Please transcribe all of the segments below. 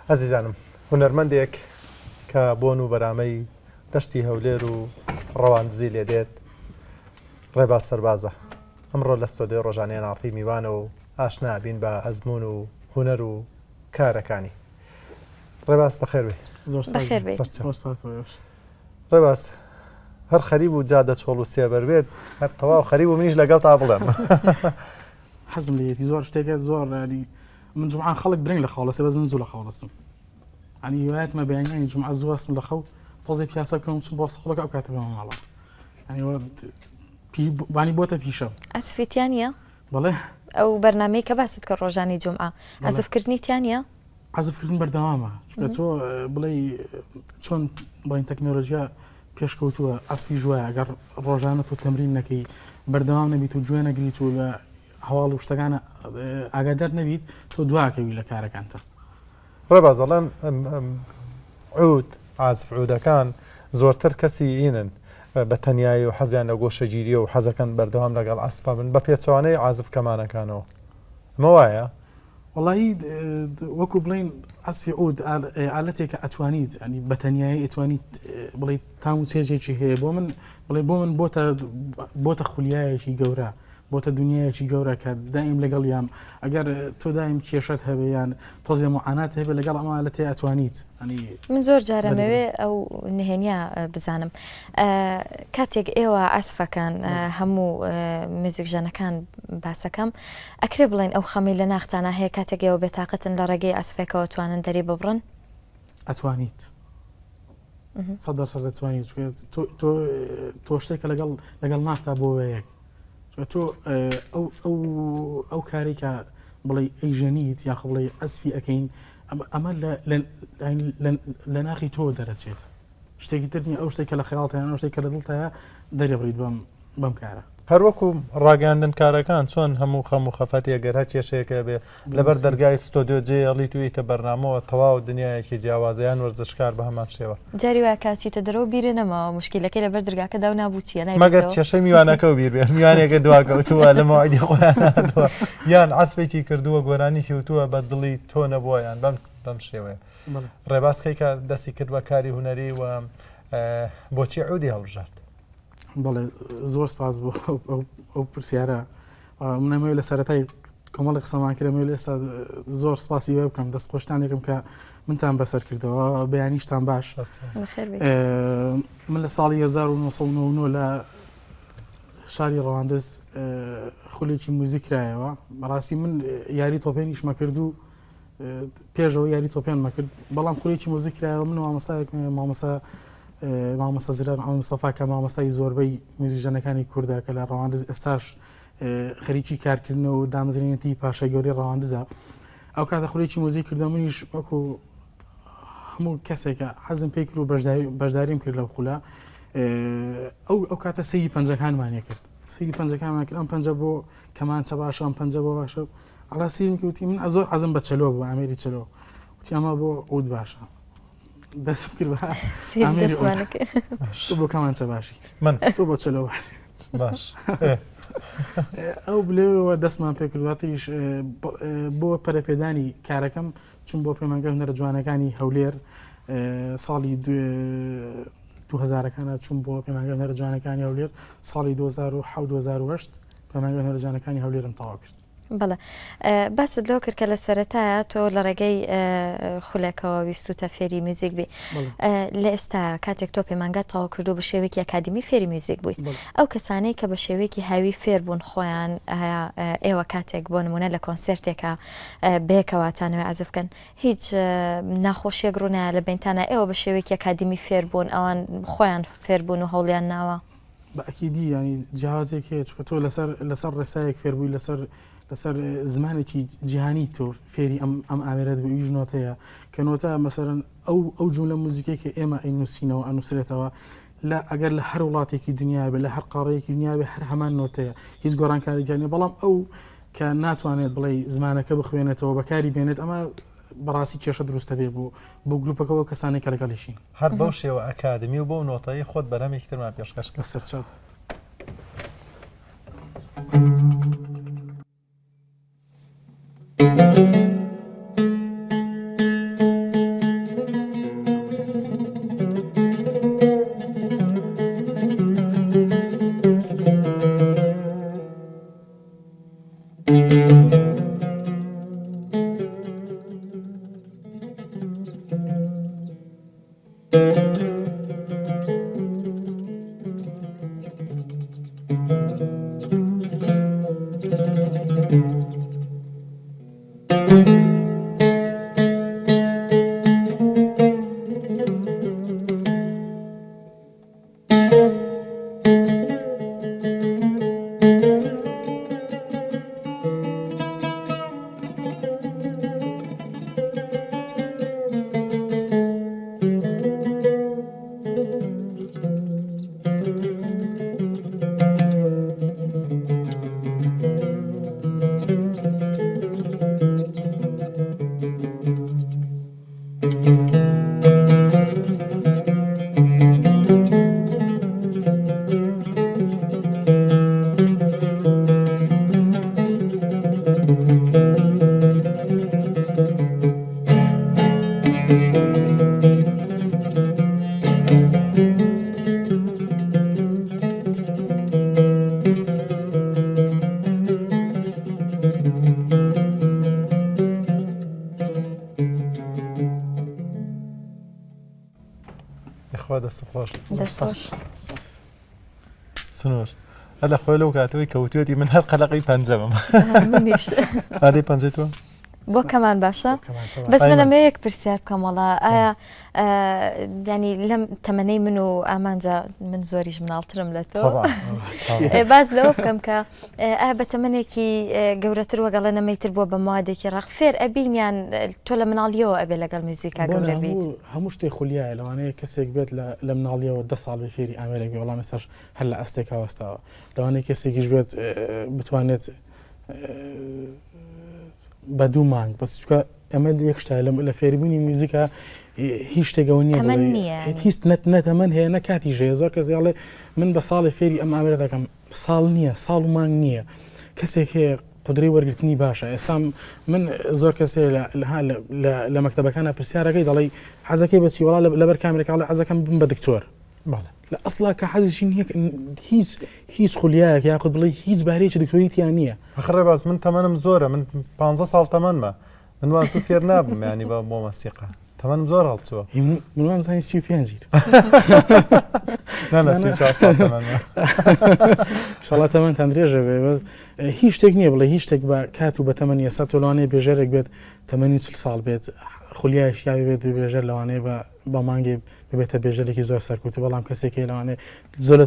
ئەزیزانم هونەرمەندێک کە بۆن و بەرامەی دەشتی هەولێر و ڕەواندزی لێ دێت ڕێباز سەربازە ئەمڕۆ لە ستۆدیۆ ڕۆژانەی ناڵتی میوانە و ئاشنا بین بە ئەزمون و هونەر و کارەکانی. ڕێباز بەخێر بێ. ڕێباز هەر خەریب و جا دەچۆڵ و سێبەر بێت هەر تەواو خەریب و منیش لەگەڵ تا بڵێم. حەزم لێتی زۆر شتێکە زۆر من جمعان خەڵک درنگ لە خاڵەسێ بەس من زوو لە خاڵەسم. عنی هیوایەتمە بەیانیانی جمعە زووەسم لە خەو تۆزێ پیاسە بکەم چم بۆ سەخڵەکە ئەو کاتە بێمە ماڵە. بانی بۆتە پیشە. ئەسفیتیانە؟ بەڵێ. ئەو بەرنامەی کە باست کە ڕۆژانی جمعە عەزفکردنیتیانە؟ عەزفکردن بەردەوامە. چونکە تۆ بڵێ چۆن بڵێن تەکنۆلۆژیا پێشکەوتووە ئەسپی ژوایە ئەگەر ڕۆژانە تۆ تەمرین نەکەی بەردەوام نەبیت و گوێ نەگریت و لە هەواڵ و شتەکانە ئاگادار نەبیت تۆ دواکەوی لە کارەکانتە. ڕێباز دەڵێن عود عازف عودەکان زۆرتر کەسی ئینن بە تەنیایی و حەزیان لە گۆشەگیریە و حەزەکەن بەردەوام لەگەڵ ئەسپا بن بە پێچوانەی عازف کەمانەکانەوە. ئەمە وایە؟ وەڵی وەکو بڵین ئەسفی عود ئالەتێکە ئەتوانیت ئەنی بە تەنیایی ئەتوانیت بڵێ تام و چێژێکی هەیە بۆ من بڵێ بۆ من بۆتە خولیایەکی گەورە بۆتە دنیایەکی گەورە کە دایم لەگەڵ یام ئەگەر تۆ دایم کێشت هەبێیان تۆزیە معانات هەبێ لەگەڵ ئەمە لە تێ ئەتوانیت. من زۆر جارەمەوێ ئەو نهێنیا بزانم کاتێک ئێوە ئەسفەکان هەموو میوزیک ژەنەکان باسەکەم ئەکرێ بڵێن ئەو خەمی لە ناختانە هەیە کاتێک ئێوە بێتاقەتن لە ڕێگەی ئەسفێکەوە توانن دەری ببڕن؟ ئەتوانیت 100% دەتوانیت تۆ شتێکە لەگەڵ ناختا بۆ وەیەک تۆ ئەو کارێکە بڵێ ئەیژەنیت یاخە بڵێ ئەسفی ئەەکەین ئەمە لە ناخی تۆ دەرەچێت شتێکی ترنی ئەو شتێکە لە خەیاڵتەیان ئەو شتێکە لە دڵتەیە دەرێبڕیت بەم کارە. هەروەکو ڕاگەاندن کارەکان چۆن هەموو خەم و خەفەتی ئەگەر هەر کێشەیەکە بێ لەبەر دەرگای ستۆدیۆ جێڵی تویتە بەرنامەوە تەواو دنیایەکی جیاوازیان وەرزشکار بە هەمان شێوە. جاری وایە کاچیتە دەرەوە بیرە نەماوە مشکلەکەی لەبەر دەرگاکە دا و نابوو چیە مەگەر کێشەی میوانەکە و بیر بێ میوانێکە دواکەوتووە لە ماوەی خۆیانەوە یان عەسپێکی کردووە گۆرانیشی وتووە بە دڵی تۆ نەبووەیان بەم شێوەیە. ڕێباسکەی کە دەستی کرد بە کاری هونەری و بۆچی عودی هەڵبژارد؟ بەڵێ زۆر سپاس بۆ ئەو پرسیارە منەمەوێت لە سەرەتای کۆمەڵی قسەمان کرێمەوێت ئێستا زۆر سپاسی وێ بکەم دەستخۆشتانێکم کە منتان بەسەر کردەوە بەیانیشتان باش. من لە ساڵی 1990 لە شاری ڕەواندز خولێکی موزیکرایەوە بەڕاستی من یاری تۆپێنیشمە کرد و پێشەوە یاری تۆپێنمە کرد بەڵام خولێکی موزیکرایەوە من مامۆستایەک مامۆستا زرار مستەفا کە مامۆستای زۆربەی میوزیکژەنەکانی کوردە کە لە ڕەواندز ئێستاش خەریکی کارکردنەوە و دامەزرێنێتی پاشای گەوری ڕەواندزە ئەو کاتە خولێکی موزیک کردە منیش وەکو هەموو کەسێکە حەزم پێی کرد و بەشداریم کرد لەو خولە ئەو کاتە سەیری پەنجەکانمانە کرد سەیری پەنجەکانمان کرد ئەم پەنجە بۆ کەمانچە باشە ئەم پەنجە بۆ باشە ئەڵا سیرم کردوتی من زۆر حەزم بە چەلۆ بوو ئامێری چەلۆ وتی ئەمە بۆ عود باشە دەستم کرد بە بۆ کەمانچە باشی من تۆ بۆ چەلۆ باش ئەو بلێەوە دەستمان پێ کردواتریش بۆ پەرەپێدانی کارەکەم چون بۆ پەیمانگە هونەرە جوانەکانی هەولێر ساڵی 2000ەکانە چون بۆ پەیمانگە هونەرە جوانەکانی هەولێر ساڵی 2007 پەیمانگە هونەرە جوانەکانی هەولێرم تەواو کرد. بەڵێ باست لەو کرد کە لە سەرەتایە تۆ لە ڕێگەی خولێکەوە ویستوتە فێری میوزیک بێ لە ئێستا کاتێک تۆ پەیمانگەت تەواو کردو بە شێوەیەکی ئەکادمی فێری میوزیک بوویت ئەو کەسانەی کە بە شێوەیەکی هاوی فێر بوون خۆیان ئێوە کاتێک بۆ نمونە لە کۆنسرتێکە بەیەکەواتانەوەی عەزفکەن هیچ ناخۆشیەک ڕوونایە لە بینتانە ئێوە بە شێوەیەکی ئەکادمی فێر بوون ئەوان خۆیان فێر بوون و هەوڵیان ناوە بەئەکیدی ینی جیاوازێک هەیە چکە تۆ لەسەر ڕێسایەک فێربووی لەسەر زمانێکی جیهانی تۆ فێری ئەم ئامێرەت بە ئیژنۆتەیە کە نۆتە مەسەرەن ئەو جوولە موزیکێکی ئێمە ئەینووسینەوە ئەنووسرێتەوە لە ئەگەر لە هەر وڵاتێکی دنیا بێ لە هەر قاڕەیەکی دنیا بێ هەر هەمان نۆتەیە هیچ گۆڕانکارییانێ بەڵام ئەو کە ناتوانێت بڵێ زمانەکە بخوێنێتەوە بەکاری بێنێت ئەمە بەڕاستی کێشە دروستە بێ بۆ گروپەکەەوە کەسانی کە لەگەڵیشین هەر بەو شێوە ئەکادمی و بۆ نۆتایی خۆت بەرەمێکی ترمان پێشکەش لە سەرچاو خوا دەست خۆش دەستخۆش. سنوور هەلە خۆی لەو کاتەوەی کەوتوێتی من هەر قەلەقی پەنجەمم منیش ئادەی پەنجەی تۆ بۆ کەمان باشە بەس من ئەمە یەک پرسیار بکەم وەڵا ئایا ینی لەم تەمەنەی من و ئامانجا من زۆریش مناڵترم لە تۆ باز لەوە بکەم کە ئایا بە تەمەنێکی گەورەتر وەگەڵە نەمەیتر بووە بە موادێکی ڕاق فێر ئەبینیان تۆ لە مناڵیەوە ئەبێ لەگەڵ موزیکا گەورە بیت هەموو شتێک خولیایە لەوانەیە کەسێک بێت لە مناڵیەوە 10 ساڵ بە فێری ئامێرێکی وەڵام ێستاش هەر لە ئەستێکا وەستاوە لەوانەیە کەسێکیش بێت بتوانێت بە 2 مانگ بەس چکە ئەمە یەک شتە لە فێریبوونی موزیکا هیچ شتێکەوە نییە هیچ نەتەمەەن هەیە نە کاتی ژێ زۆر کەس یاڵێ من بە ساڵی فێری ئەم ئامێرە دەکەم ساڵ نییە ساڵ و مانگ نییە کەسێک هەیە قدرەی وەرگرتنی باشە ئێستا من زۆر کەسێ لە مەکتەبەکانە پرسیارەکەی دەڵێ حەزەکەی بەچی وڵا لەبەر کامێرەکە حەزەکەم بم بە دکتۆر لە ئەسڵا کە حەزیشی نییە هیچ خولیایەک یاخود بڵێ هیچ بارەیەکی دکتۆریتیان نییە ئەخڕێ باز من تەمەنم زۆرە من 15 ساڵ تەمەنمە من وازوو فێر نابم ینی بە بۆ مەسیقا تەمەنم زۆر هەڵچووە منوان زانی 35 شڵات تەمەنتان درێژە بێ هیچ شتێک نییە بڵێ هیچ شتێک بە کات و بە تەمەنی ئێستا تۆلوانەیە بێژەرێک بێت تەمەنی 40 ساڵ بێت خولیایش یاوی بێت بێژەر لەوانەیە بە مانگێ ببێتە بێژەرێکی زۆر سەرکوتی بەڵام کەسێکی لەوانێ زۆر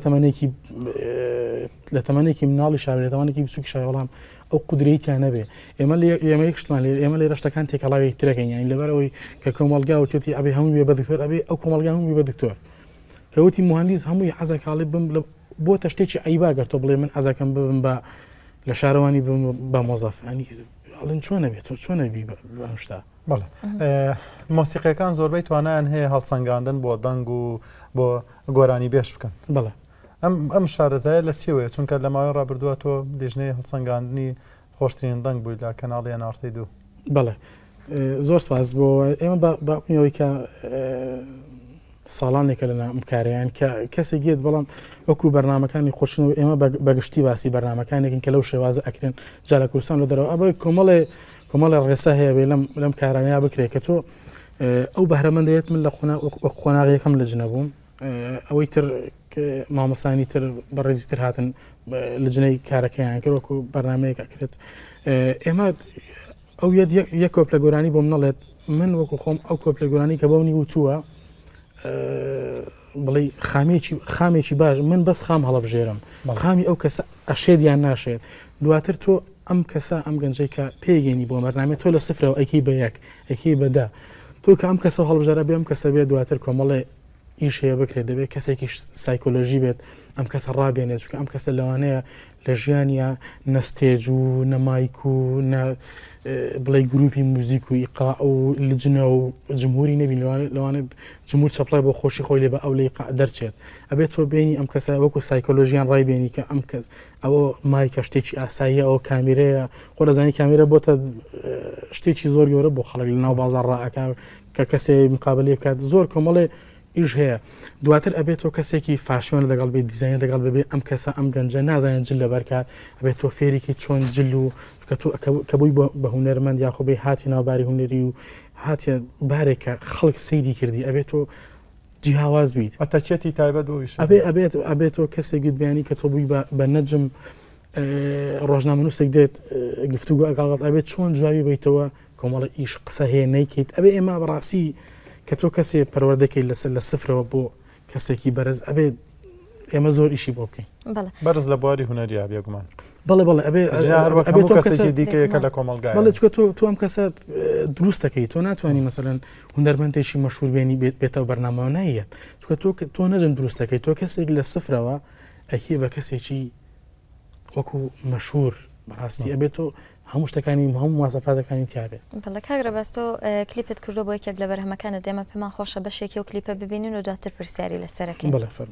لە تەمەنێکی مناڵی شاوێت لە تەمەنێکی بچووکی شای وەڵام ئەو قودرەیەتیان نەبێ ئێمە یەکشتمان ئێمە لێ ڕشتەکان تێکەڵاوی ترەکەین یانی لەبەرەوەی کە کۆمەڵگا و توێتی ئەبێ هەمووی بێ بە دکتۆر ئەبێ ئەو کۆمەڵگا هەمووی بە دکتۆر کەوتی مهندس هەمووی حەزەکاڵی بم بۆ تەشتێکی ئەیباگەر تۆ بڵێ من حەزەکەم ببم بە لە شارەوانی بە مۆزەف ئەنی ئەڵێن چۆن نەبێت تۆ چۆن نەبی بەم شتا بەڵێ مۆسیقیەکان زۆربەی توانیان هەیە هەڵسەنگاندن بۆ دەنگ و بۆ گۆرانی بێش بکەن بەڵێ ئەم شارەزایە لە چێوەیە چونکە لە ماوەی ڕابردووە تۆ دێژنەی هەڵسەنگاندنی خۆشترین دەنگ بووی لە کەناڵی نارتی دوو بەڵێ زۆر سپاس بۆ ئێمە باقیەوەی کە ساڵانێکە لە کارەیان کە کەسێک گێت بەڵام وەکو بەرنمەکانی خۆشنەوە ئێمە بەگشتی باسی بەرنمەکانێکین کە لەو شێوازە ئەکرێن جا لە کوردستان لە دەرەوە ئەبێ کۆمەڵێ ڕێسا هەیە بێ لەم کارانەیە بکرێت کە تۆ ئەو بەهرەمەندێت من لە قۆناغیەکەم لە جنە بووم ئەوەی تر مامۆستانی تر بەڕێزیتر هاتن لە جنەی کارەکەیان کرد وەکو بەرنمەیەک ئەکرێت ئێمە ئەو یەک کۆپلە گۆرانی بۆم نەڵێت من وەکو خۆم ئەو کۆپلە گۆرانی کە بەونی وتووە بڵێ خامێکی باش من بەس خام هەڵەبژێرم خامی ئەو کەسە ئەشێت یان ناشێت دواتر تۆ ئەم کەسە ئەم گەنجەی کە پێگەنی بۆ بەرنامێت تۆ لە سفرەوە ئەکی بە یەک ئەکی بەدا تۆ کە ئەم کەسە هەڵبژارە بێ ئەم کەسە بێت دواتر کۆمەڵێ ئیش هەیە بکرێت دەبێت کەسێکی سایکۆلۆژی بێت ئەم کەسە ڕابێنێت چکە ئەم کەسە لەوانەیە لە ژیانیا نەستێج و نەمایک و بڵێ گروپی موزیک و ئیقا و لجنە و جمهوری نەبی لەوانێ جمهور چەپڵای بۆ خۆشی خۆی لێ بە ئەو لە ئیقا دەرچێت ئەبێت تۆ بینی ئەم کەسە وەکو سایکۆلۆژیان ڕایبێنی کە ئەم کەس ئەوە مایکە شتێکی ئاساییە ئەو کامیرەیە خۆ دەزانی کامیرە بۆتە شتێکی زۆر گەورە بۆ خەڵک لەناو بازاڕ ڕائەکە کە کەسێ مقابلێ بکات زۆر کۆمەڵێ ئیش هەیە دواتر ئەبێت تۆ کەسێکی فاشیۆن لەگەڵ بێت دیزاین لەگەڵ ببێ ئەم کەسە ئەم گەنجە نازانێت جل لەبەرکات ئەبێت تۆ فێرێکی چۆن جل و کە بووی بە هونەرمەند یاخۆ بێ هاتی ناوباری هونەری و هاتیە بارێکە خەڵک سەیری کردی ئەبێت تۆ جیهاواز بیت ئەتەچێتی تایبەت بۆیش ئەبێتەوە کەسێک گوتبیانی کە تۆ بووی بە نەجم ڕۆژنامەنووسێک دێت گفتوگو ئەگەڵات ئەبێت چۆن جوابی بیتەوە کۆمەڵی ئیش قسە هەیە نەیکەیت ئەبێ ئێمە بەڕاستی کە تۆ کەسێ پەروەردەکەی لەسەر لە سفرەوە بۆ کەسێکی بەرز ئەبێت ئێمە زۆر ئیشی بۆ بکەین بەرز لە بواری هونەریە بێگومان بڵێ ئەبێت کەسێکی دیکەیەکە لە کۆمەلگای بەڵێ چکە تۆ ئەم کەسە دروست دەکەی تۆ ناتوانانی مەسەلەن هونەرمەندێکی مەشهور بێنی بێتەوە بەرنامەوە نایەت چکە تۆ نەجم دروست دەکەی تۆ کەسێک لە سفرەوە ئەکێ بە کەسێکی وەکو مەشهور بەڕاستی ئەبێت تۆ هەموو شتەکانی هەموو واسەفاتەکانی تیاابێت بەڵە کاگرە بەستۆ کلیپت کردو بۆ یەکێک لە بەرهەمەکانت دێمە پێمان خۆشە بەشێکی و کلیپە ببینین و دواتر پرسیاری لەسەرەکەی بەڵێ فەرموو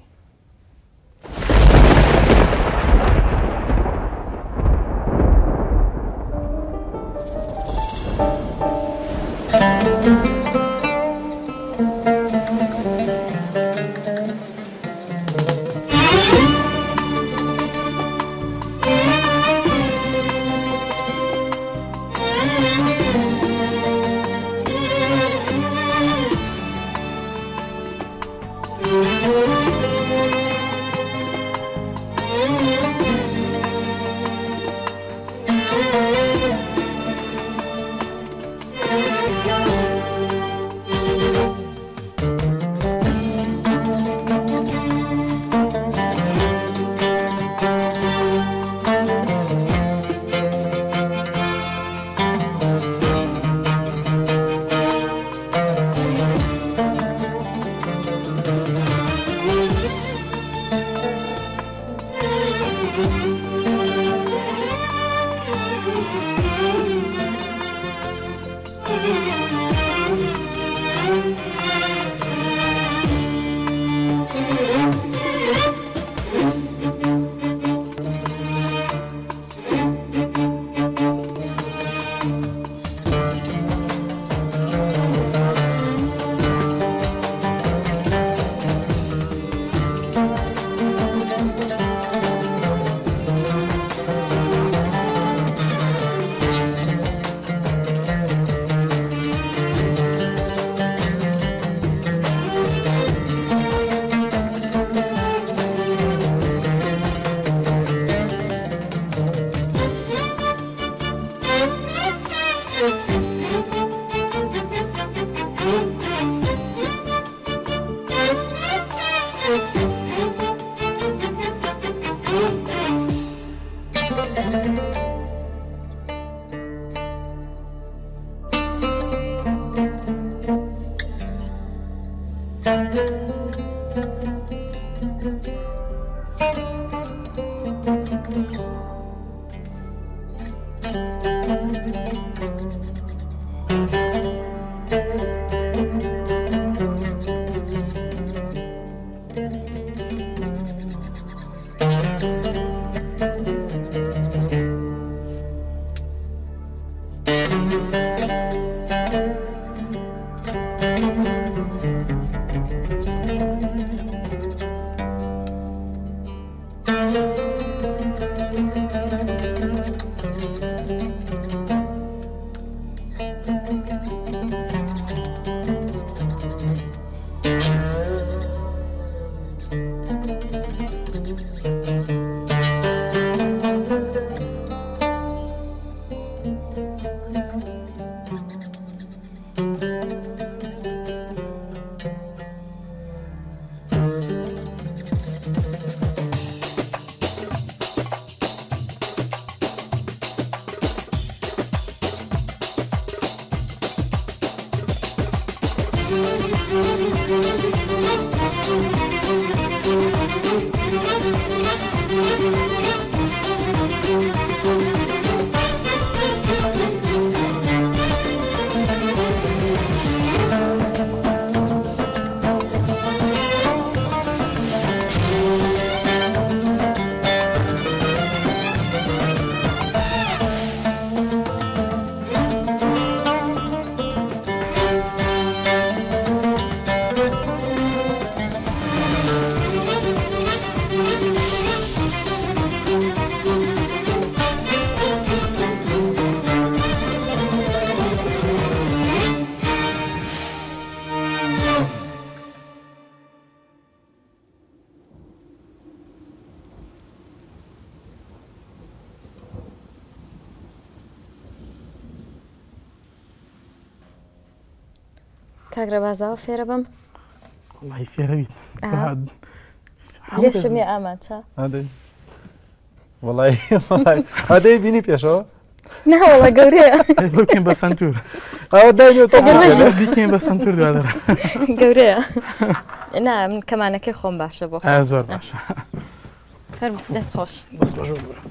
کاگرە بازاوە فێرە بم والله فێرەبیت لێشمی ئامانچە وڵی ئادەی بینی پێشەوە ناوەڵە گەورەیە بکەین بە سنتور ئەوە بیکەین بە سنتور دوادەرە گەورەیە نا من کەمانەکەی خۆم باشە بۆ زۆر باشە دەست خۆش بەس باش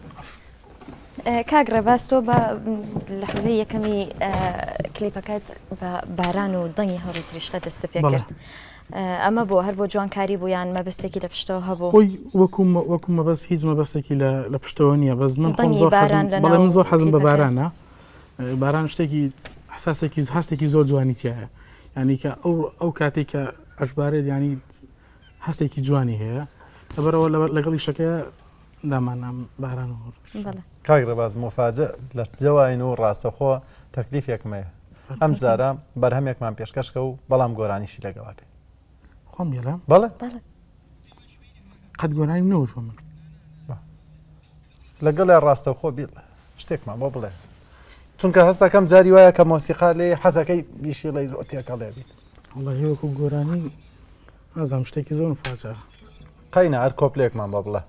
کاگرە باس تۆ بە لەحزەی یەکەمی کلیپەکەت بە باران و دەنگی هەڕێتریشتە دەستە پێ کرد ئەمە بۆ هەر بۆ جوانکاری بوو یان مەبەستێکی لە پشتەوە هەبوو خۆی وەکو مەبەست هیچ مەبەستێکی لە پشتەوە نییە بەس من خۆم بەڵێ من زۆر حەزم بە بارانە باران شتێکی حساسێکی هەستێکی زۆر جوانی تایە ینی کە ئەو کاتێک کە ئەشبارێت ینی هەستێکی جوانی هەیە لەبەرەوە لەگەڵی شەکەیە دامانام باران و کاگرە باز مفاجە لە جەواین و ڕاستەخۆ تەکلیفێکمەیە ئەم جارە بەرهەمێکمان پێشکەشکە و بەڵام گۆرانیشی لەگەڵا پێ خۆم بێڵە بەڵێ قەت گۆرانی نەوتوە من لەگەڵێ ڕاستەخۆ بیڵ شتێکمان بۆ بڵێ چونکە هەستەکەم جاری وایە کە مۆسیقا لێ حەزەکەی بیشی لەی زۆر تێکەڵێ بیت وڵی وەکو گۆرانی ئازام شتێکی زۆر مفاجە قەینە هەر کۆپلێکمان بە بڵێ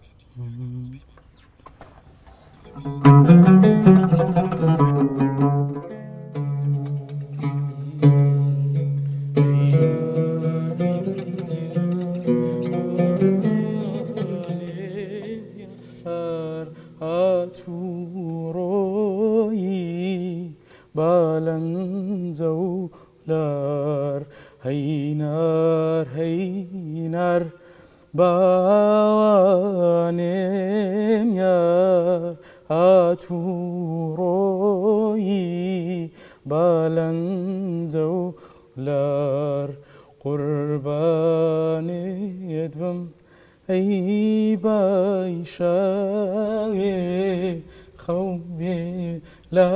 زولار هينار هينار باوانم يا هاتوروي بالن زولار قرباني يدبم أي بايشاوي خوبي لا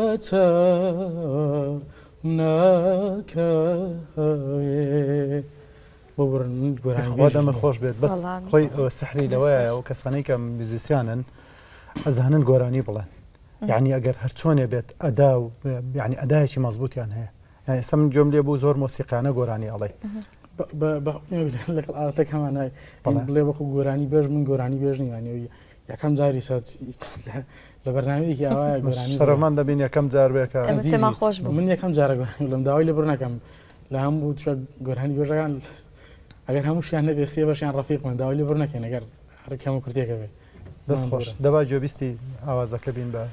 ناکەوێ بۆ بڕن خوا دەمە خۆش بێت بەس خۆی ئەوە سەحری لەوەیە و کەسانەی کە میوزیسیانن ئەزانن گۆرانی بڵێن یعنی ئەگەر هەر چۆنێ بێت ئەدا و یعنی ئەدایەکی مەزبوطیان هەیە یعنی ئێستا من گوێم لێ بوو زۆر مۆسیقانە گۆرانی ئەڵێ لەگەڵ ئاەتەکەمانای بڵێ بەخۆ گۆرانی بێژ من گۆرانی بێژ نیوانی یەکەم جاری سات لە بەرنامەیەکی ئاوایە گۆرانی شەرەفمان دەبین یەکەم جار بێکە خۆش بوو من یەکەم جارە گۆرانی لەم داوای لە بڕ نەکەم لە هەموو گۆرانی بێژەکان ئەگەر هەمووشیان نەبێ سێ بەشیان ڕەفیقمان داوای لە بڕ نەکەین ئەگەر هەرکەم و کورتێکە بێ دەست خۆش دەبا گوێبیستی ئاوازەکە بین بە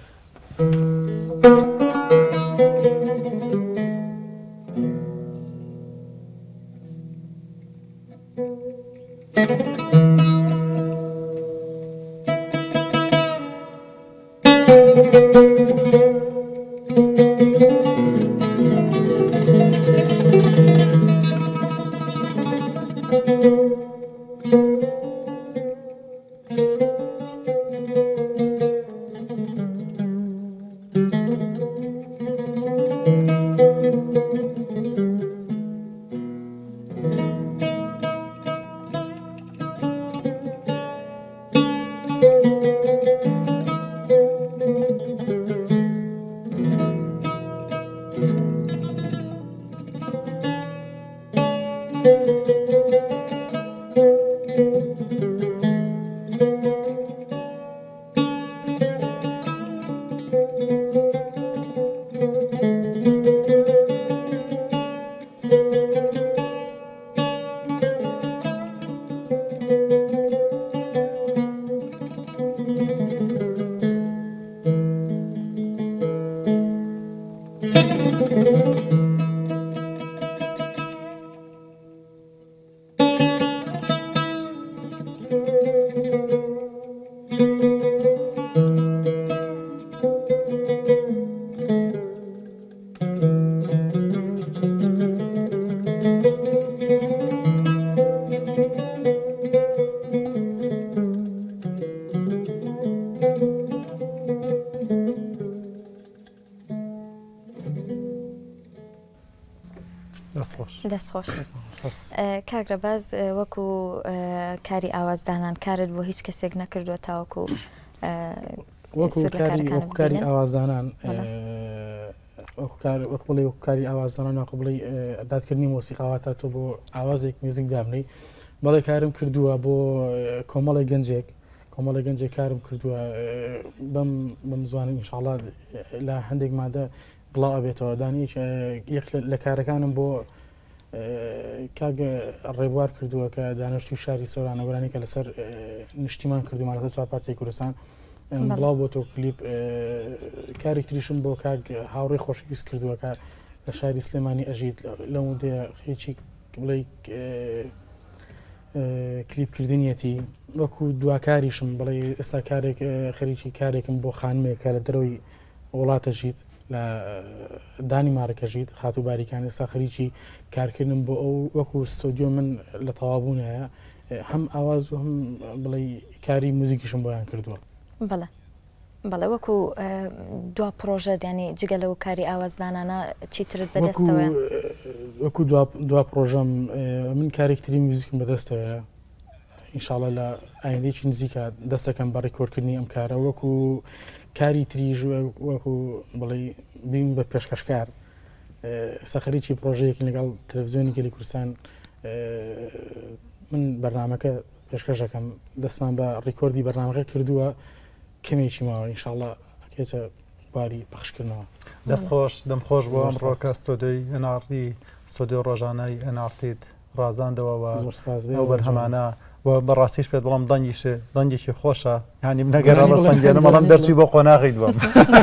دەستخۆش کاگرە باز وەکو کاری ئاوازدانان کارت بۆ هیچ کەسێک نەکردووە تاوەکو وەکو کاری ئاوازدانان وەک بڵێ وەک کاری ئاوازدانان وەک بڵێ دادکردنی مۆسیقاواتە تۆ بۆ ئاوازێک میوزیک دابنەی بەڵێ کارم کردووە بۆ کۆمەڵی گەنجێک کارم کردووە بەم زوانم ئینشاڵڵا لە هەندێک مادە بڵاو ئەبێتەوە دانی یەک لە کارەکانم بۆ کاگ ڕێبوار کردووە کە دانیشتوی شاری سۆرانەگەرانی کە لەسەر نیشتیمان کردومان لەسەر چوار پارچەی کوردستان بڵاو بۆ تۆ کلیپ کارێک تریشم بۆ کاگ هاوڕێی خۆشەویست کردووە کە لە شاری سلێمانی ئەژیت لەم دێ خێکی بڵێ کلیپکردنیەتی وەکو دواکاریشم بڵێ ئێستا کارێک خەریکی کارێکم بۆ خانمێکە لە دەرەوەی وڵاتەژیت لە دانی مارەکەژیت خاتو باریکان ئێستا خەریکی کارکردن بۆ ئەو وەکو ستۆدیۆ من لە تەوابوون هەیە هەم ئاواز و هەم بڵێ کاری موزیکیشم بۆیان کردووە. بەڵێ وەکو دوا پرۆژەت ینی جگە لەو کاری ئاوازدانانە چیترت بەدەستەوە؟ وەکو دوا پرۆژەم من کارێکتری موزیکم بەدەستەوە ئینشاڵڵا لە ئایندێکی نزیکە دەستەکەم بە ڕێکۆردکردنی ئەم کارە وەکو کاری تریژ وەکو بڵێ بین بە پێشکەشکار سەخەریکی پرۆژەیەکی لەگەڵ تەلەڤیزیۆنی گەلی کوردستان من بەرنامەکە پێشکەشەکەم دەستمان بە ڕێکۆردی بەرنامەکە کردووە کەمێکی ماوە ئینشاڵڵا ئەکێتە باری پەخشکردنەوە. دەستخۆش دەمخۆش بۆ ئەمڕۆکە ستۆدیۆی ئەناڕتی ستۆدیۆ ڕۆژانەی ئەناڕتیت ڕازاندەوە ئەو بەرهەمانە بەڕاستیش پێت بەڵام دەنگێکی خۆشە ینی نەگەرە بە سنگێنە بەڵام دەرچی بۆ قۆناغی دووەم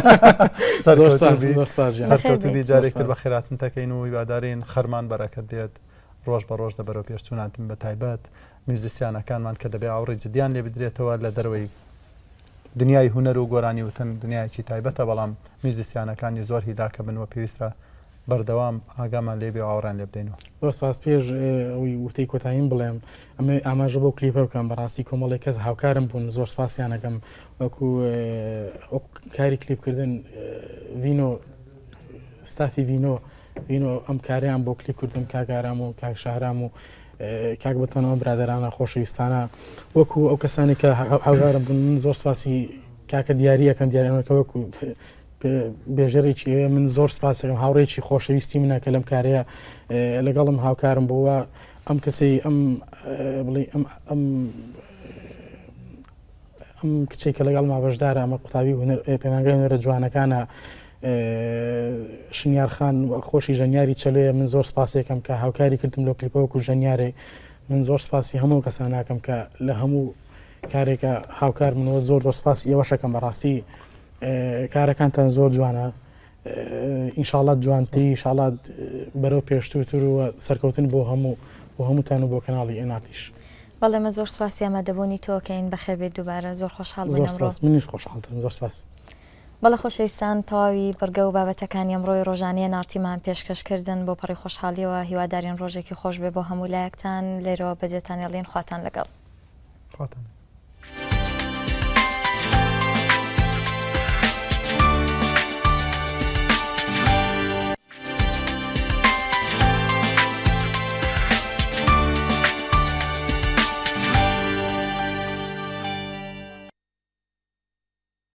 سەرکەوتوبی جارێکتر بە خێراتن تەکەین و هیوادارین خەرمان بەرەکەت دێت ڕۆژ بە ڕۆژ دەبەرەوە پێشچووناتن بە تایبەت میوزیسیانەکانمان کە دەبێ ئاوڕێ جدیان لێ بدرێتەوە لە دەروەی دنیای هوەر و گۆرانی وتن دنیایکی تایبەتە بەڵام میوزیسیانەکانی زۆر هیلاکە بنوە پێویستە بەردەوام ئاگامان لێبێ و ئاوڕان لێ بدەینەوە. دەستپاس پێش ئەوی وتەی کۆتاییم بڵێم ئەمە ئاماژە بۆ کلیپە بکەم بەڕاستی کۆمەڵی کەس هاوکارم بوون زۆر سپاسیانەکەم وەکو کاری کلیپکردن ڤینۆ ستافی ڤینۆ ئەم کاریان بۆ کلیپ کردم کاگارام و کاک شارام و کاک بەتەنەوە برادرانە خۆشەویستانە وەکو ئەو کەسانی کە هاوکارم بوون زۆر سپاسی کاکە دیاریەکەم دیارانەکە وەکو بێژەرێکی من زۆر سپاسەکەم هاوڕێکی خۆشەویستی منە کە لەم کارەیە لەگەڵم هاوکارم بووە ئەم کەسی بڵێ ئەم کچێک کە لەگەڵ ما بەشدارە ئەمە قوتابی پەیمانگای هونەرە جوانەکانە شنیارخان خۆشی ژەنیاری چەلۆیە من زۆر سپاسێکم کە هاوکاری کردم لەو کلیپەوەکو ژەنیارێ من زۆر سپاسی هەموو کەسان ناکەم کە لە هەموو کارێکە هاوکار منەوە زۆر سپاسی ئێوەشەکەم بەڕاستی کارەکانتان زۆر جوانە ئینشاڵڵا جوانتری ئینشاڵڵا بەرەو پێشتوتر و سەرکەوتن بۆ هەمووتان و بۆ کەناڵی ئێناتیش. بەڵێ مە زۆر سپاسی ئەمەدەبوونی تۆکەین بەخێر بێت دووبارە زۆر خۆشحاڵ بووم. منیش خۆشحاڵترم زۆر سپاس. بەڵە خۆشەویستان تەواوی بەرگە و بابەتەکانی ئەمڕۆی ڕۆژانەیە نارتیمان پێشکەشکردن بۆ پەڕی خۆشحاڵیەوە هیوادارین ڕۆژێکی خۆش بێ بۆ هەموو لایەکتان لێرەوە بەجێتان هێڵین خواتان لەگەڵ.